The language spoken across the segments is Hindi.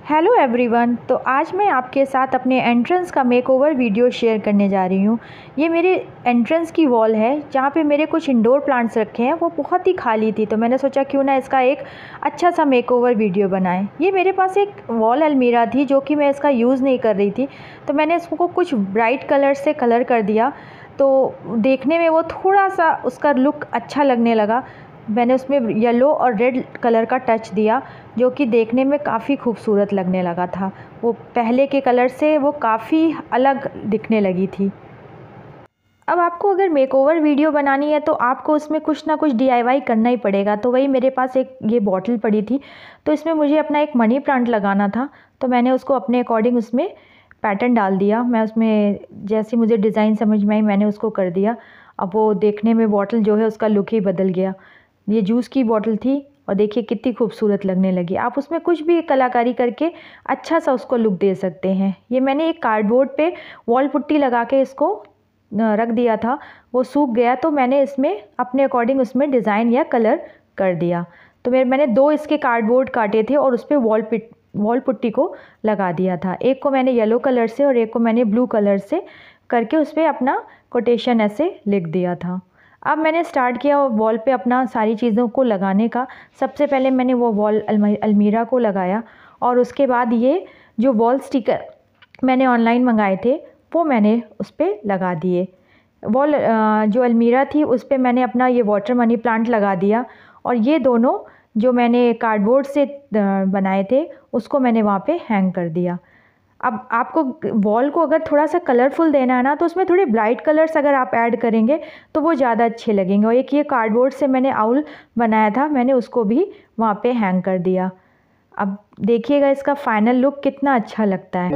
Hello everyone. तो आज मैं आपके साथ अपने एंट्रेंस का मेकओवर वीडियो शेयर करने जा रही हूँ। ये मेरे एंट्रेंस की वॉल है जहाँ पे मेरे कुछ इंडोर प्लांट्स रखे हैं, वो बहुत ही खाली थी, तो मैंने सोचा क्यों ना इसका एक अच्छा सा मेकओवर वीडियो बनाएं। ये मेरे पास एक वॉल अलमीरा थी जो कि मैं इसका यूज़ नहीं कर रही थी, तो मैंने इसको कुछ ब्राइट कलर से कलर कर दिया, तो देखने में वो थोड़ा सा उसका लुक अच्छा लगने लगा। मैंने उसमें येलो और रेड कलर का टच दिया जो कि देखने में काफ़ी खूबसूरत लगने लगा था। वो पहले के कलर से वो काफ़ी अलग दिखने लगी थी। अब आपको अगर मेकओवर वीडियो बनानी है तो आपको उसमें कुछ ना कुछ डीआईवाई करना ही पड़ेगा। तो वही मेरे पास एक ये बॉटल पड़ी थी, तो इसमें मुझे अपना एक मनी प्लांट लगाना था, तो मैंने उसको अपने अकॉर्डिंग उसमें पैटर्न डाल दिया। मैं उसमें जैसी मुझे डिज़ाइन समझ में आई मैंने उसको कर दिया। अब वो देखने में बॉटल जो है उसका लुक ही बदल गया। ये जूस की बॉटल थी और देखिए कितनी खूबसूरत लगने लगी। आप उसमें कुछ भी कलाकारी करके अच्छा सा उसको लुक दे सकते हैं। ये मैंने एक कार्डबोर्ड पे वॉल पुट्टी लगा के इसको रख दिया था, वो सूख गया, तो मैंने इसमें अपने अकॉर्डिंग उसमें डिज़ाइन या कलर कर दिया। तो मैंने दो इसके कार्डबोर्ड काटे थे और उस पर वॉल पुट्टी को लगा दिया था। एक को मैंने येलो कलर से और एक को मैंने ब्लू कलर से करके उस पर अपना कोटेशन ऐसे लिख दिया था। अब मैंने स्टार्ट किया वॉल पे अपना सारी चीज़ों को लगाने का। सबसे पहले मैंने वो वॉल अलमीरा को लगाया और उसके बाद ये जो वॉल स्टिकर मैंने ऑनलाइन मंगाए थे वो मैंने उस पर लगा दिए। वॉल जो अलमीरा थी उस पर मैंने अपना ये वाटर मनी प्लांट लगा दिया और ये दोनों जो मैंने कार्डबोर्ड से बनाए थे उसको मैंने वहाँ पे हैंग कर दिया। अब आपको वॉल को अगर थोड़ा सा कलरफुल देना है ना, तो उसमें थोड़े ब्राइट कलर्स अगर आप ऐड करेंगे तो वो ज़्यादा अच्छे लगेंगे। और एक ये कार्डबोर्ड से मैंने आउल बनाया था, मैंने उसको भी वहाँ पे हैंग कर दिया। अब देखिएगा इसका फाइनल लुक कितना अच्छा लगता है।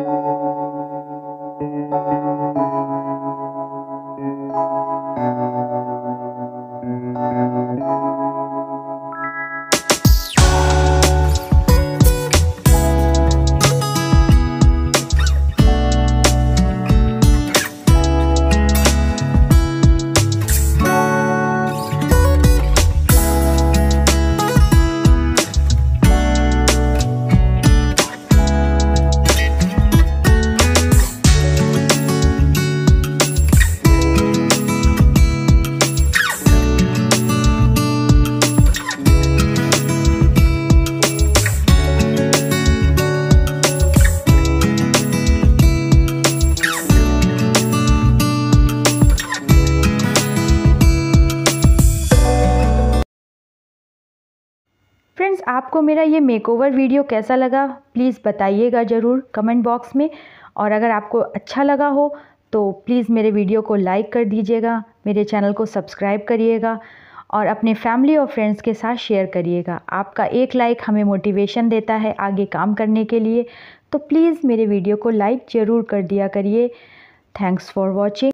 फ्रेंड्स, आपको मेरा ये मेकओवर वीडियो कैसा लगा प्लीज़ बताइएगा ज़रूर कमेंट बॉक्स में। और अगर आपको अच्छा लगा हो तो प्लीज़ मेरे वीडियो को लाइक कर दीजिएगा, मेरे चैनल को सब्सक्राइब करिएगा और अपने फैमिली और फ्रेंड्स के साथ शेयर करिएगा। आपका एक लाइक हमें मोटिवेशन देता है आगे काम करने के लिए, तो प्लीज़ मेरे वीडियो को लाइक ज़रूर कर दिया करिए। Thanks for watching.